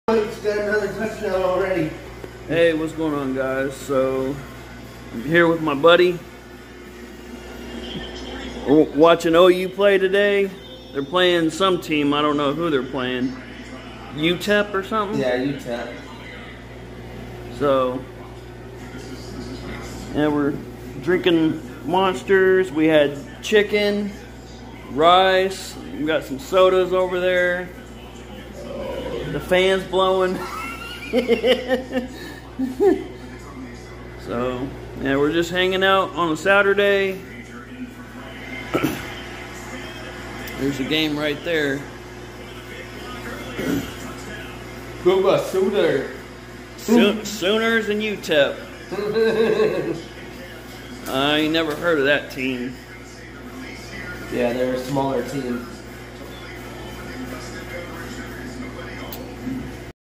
He's got another touchdown already. Hey, what's going on, guys? So, I'm here with my buddy. We're watching OU play today. They're playing some team. I don't know who they're playing. UTEP or something? Yeah, UTEP. So, yeah, we're drinking Monsters. We had chicken, rice. We got some sodas over there. The fan's blowing. So, yeah, we're just hanging out on a Saturday. There's a game right there. Go Sooner. Sooners and UTEP. I ain't never heard of that team. Yeah, they're a smaller team.